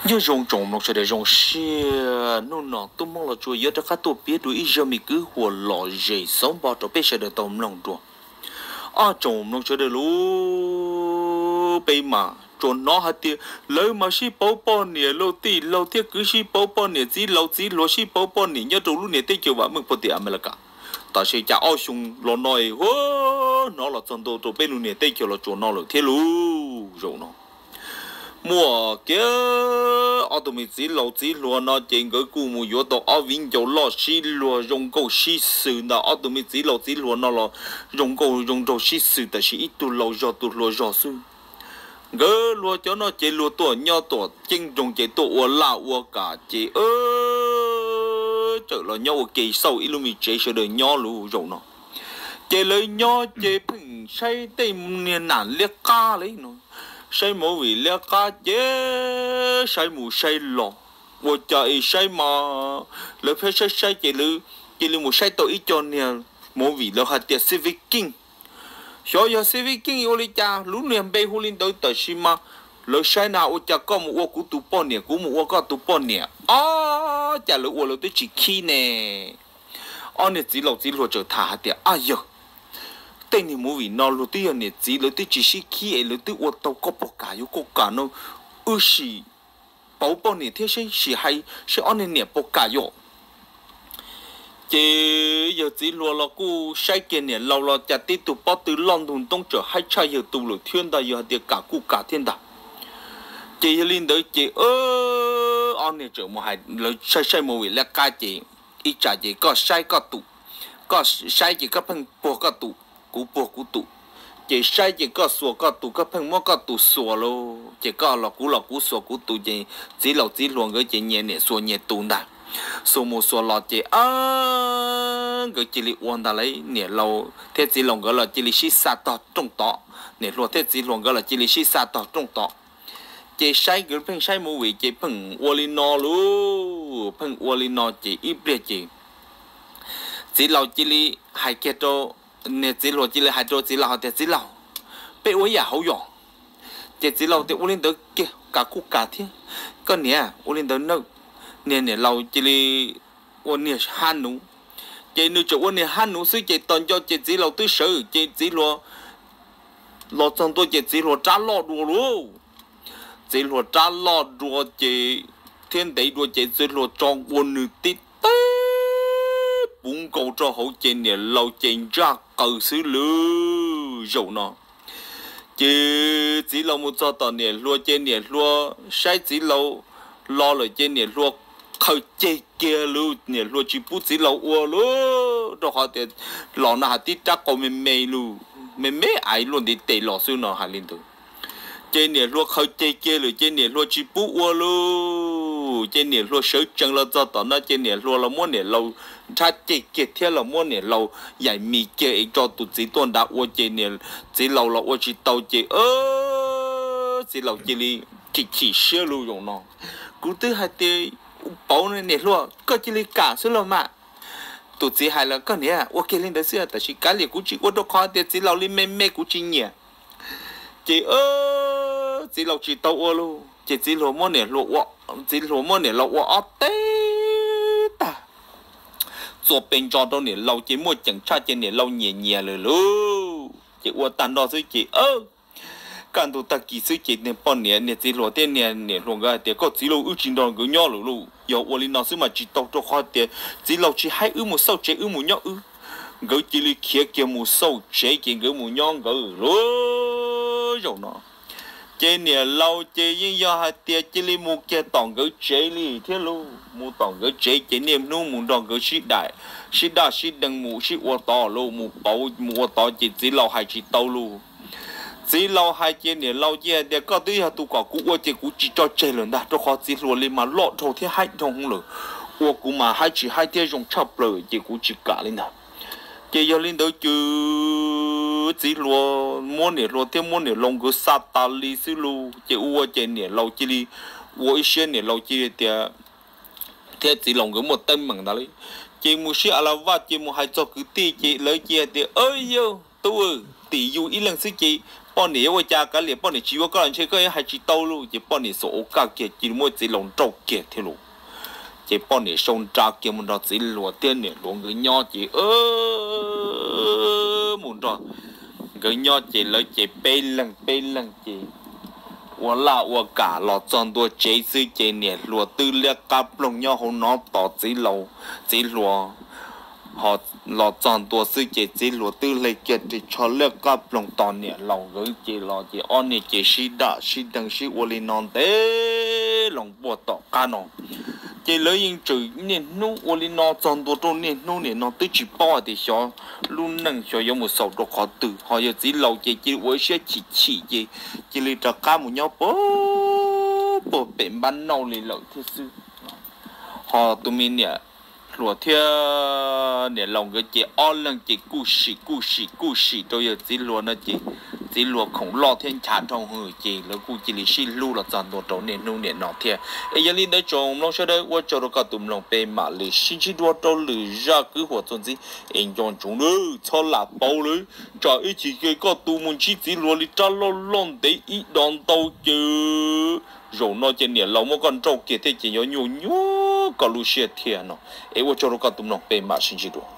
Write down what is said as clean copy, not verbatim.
nhớ rong trồng nó sẽ để rong xe nó nọ tôi mong là chúa nhớ cho các tôi biết đuổi giờ mình cứ hồ lò dễ sống bao cho biết sẽ được tôm lòng chúa trồng nó sẽ để lú bây mà trộn nó hạt tiền lấy mà xí bao bao nè lâu tiếc cứ xí bao bao nè chỉ lâu xí bao bao nè nhớ trâu lúc nè tiếc chiều vào mình bao tiền mà là cả ta sẽ trả ao sung lo nói nó là chân đồ bên lúc nè tiếc chiều là trộn nó là thế lú rồi nó mua kia ở tụi mình chỉ lúa nó trên cái cú mua yếu tố ở vinh châu lo xí lúa dùng cầu xí sử đó ở tụi mình chỉ lúa nó là dùng cầu dùng đồ xí sửแต่xí ít tụ lúa giò sư cái lúa cho nó chỉ lúa tuổi nhỏ tuổi chính dùng chỉ tuổi lão cả chỉ chợ là nhau kỳ sâu ít lúc mình chỉ sẽ đời nhỏ lú rồi nó chỉ lấy nhỏ chỉ phình say tên niên nản liếc ca lấy nó say mù vì lẽ cá chế say mù say lò vô trời say mà lỡ phải say chỉ lư một say tội cho nè mù vì lỡ hạt tiệt civic king số giờ civic king yêu lý cha lú niệm bay hu linh tới tới xí mà lỡ say nào ô cha có một ô cú tụ bò nè cú một ô có tụ bò nè cha lỡ ô lỡ tới chỉ khi nè nè chỉ lột trở thả hạt tiệt giờ tên thì mua vì nó lúa tiêu này chỉ lúa tiêu chỉ xí khi lúa tiêu ô tô có bọc cả nó xì bảo này thế xí hay xí anh này bọc cả yo chỉ giờ chỉ lúa là cú sai kia này lâu chả tí tụ bao từ lon thùng tông trở hay chạy giờ tụ lúa thiên đà giờ thì cả cú cả thiên đà chỉ lên tới chỉ anh này trở một hai lúa sai mua vì là cái chỉ ít trả chỉ có sai có tụ có sai chỉ có phân bò có tụ cú tụ chỉ sai chỉ có sủa có tụ có phăng mò có tụ sủa lo chỉ có là cú sủa cú tụ chỉ luồng cái chỉ nhẹ nhẹ sủa nhẹ tụ đã sủa một sủa lọt chỉ cái chỉ li uốn đã lấy nhẹ lâu thế chỉ luồng cái là chỉ li xí sát tọt trong tọt nhẹ luồng thế chỉ luồng cái là chỉ li xí sát tọt trong tọt chỉ sai cái phăng sai mù vị chỉ phăng uolino lu phăng uolino chỉ ít bề chỉ lâu chỉ li hai cái đó nè chỉ lo chỉ là hai chỗ chỉ là họ chỉ là bị ôi ya hậu dụng chỉ là thì ôi lên tới kia cả cú cả thiên cái nè ôi lên tới đâu nè lâu chỉ là ôi nè han nú chỉ nếu chỗ ôi nè han nú xứ chỉ toàn cho chỉ là tới sở chỉ lo trong tôi chỉ là trả lo đùa luôn chỉ là trả lo đùa chỉ thiên địa đùa chỉ là trong ôi nè tít bún câu cho hậu trên nè lâu trên ra cầu xứ lư dầu nó chỉ lâu một cho tao nè lúa trên nè lúa sai chỉ lâu lo rồi trên nè lúa khơi chơi kia lư nè lúa chỉ bút chỉ lâu ua lư rồi họ thì lò nó hạt tít chắc còn mềm lư mềm ai luôn đi tệ lò xứ nó hạt lên từ trên nè lúa khơi chơi kia rồi trên nè lúa chỉ bút ua lư trên nè lúa sới chân là cho tao nó trên nè lúa là muốn nè lâu cha chỉ kiệt theo là mua nè lâu giải mì kia cho tụi chỉ tuần đã uo chỉ nè chỉ lâu là uo chỉ tàu chỉ chỉ lâu chỉ xưa luôn rồi nó cú thứ hai thì bảo nè luôn có chỉ cả số lâu mà tụi chỉ hai là cái nè uo kia lên đó xưa tại chỉ cái liền cú chỉ uo đâu khó thì chỉ lâu lên mê cú chỉ nhẹ chỉ lâu chỉ tàu uo luôn chỉ lâu mua nè luôn uo chỉ lâu mua nè lâu uo tê做病做到你老节目警察节你老年了喽，结果谈到是节干到大几岁节你半年你只落点年你落个点个只落有钱到个鸟了喽，要我哩那时嘛知道做好点，只落去还有木手节有木鸟个只哩开个木手节个木鸟个喽，有呢。chế nè lâu chế nhưng do hai tia chế li mua kia tòng cái chế li thế luôn mua tòng cái chế niệm nu mua tòng cái shit đa shit đằng mua shit ô to luôn mua bao mua to chỉ lâu hai chỉ tàu luôn chỉ lâu hai chế nè lâu chế để có thứ hai tụ có cú ô chế cú chỉ cho chế lần đã cho khó chỉ luôn lên mà lọt thầu thế hai trong rồi ô cú mà hai tia dùng chập rồi chế cú chỉ cả lên nào chế giờ lên tới chứ chỉ lo mua nè lo thêm mua nè lông cái sát ta li xí lu chỉ uo trên nè lâu chỉ li uo xuyên nè lâu chỉ thì thế chỉ lông cái một tên bằng đó đấy chỉ mua xí alava chỉ mua hai cho cứ ti chỉ lấy chỉ thì ơi yo tôi tỷ dụ ít lần xí chỉ bọn này với cha cái liền bọn này chỉ có cái chơi cái hay chỉ tàu luôn chỉ bọn này số cả kia chỉ mỗi chỉ lòng trâu kia thế luôn chỉ bọn này sông trà kia muốn đó chỉ lúa tiền này lúa người nhỏ chỉ muốn đó người nhỏ chỉ lấy chỉ bê lần chỉ 我啦，我家老张多这次今年落对了甲龙要好拿到这路，这路好老张多是这落对了个的出了甲龙当年老个这老这按年这是的，是等是我哩弄的龙波到干喏。这类人做年努我哩拿张多多年努年拿对去包的小路能小有没受到考度，还有这老这我些起这里这干么样不变班闹哩老特殊，好对面呢。罗天เนี่ยลองก็เจอ้อเรื่องเจ故事都有这罗那这罗ของ老天查通หือเจแล้วกูจิลิชิลูละจันตัวโตเนี่ยนู่นเนี่ยนอเทียเอ้ยลินได้จงลองเชื่อได้ว่าจะเราก็ตุ่มลองไปมาเลยชิชิตัวโตหรือจะคือหัวจนสิเองจงจงเลยชอหลับเบาเลยจะอีจีเกก็ตุ่มมันชิจิ罗ลิจ้าลองได้อีดอนโตเจอrồi nó trên nền lâu một con trâu kia thì chỉ có nhú có lu xe thiệt nó ấy 我 cho nó cả tụm nó bề mặt sinh chỉ được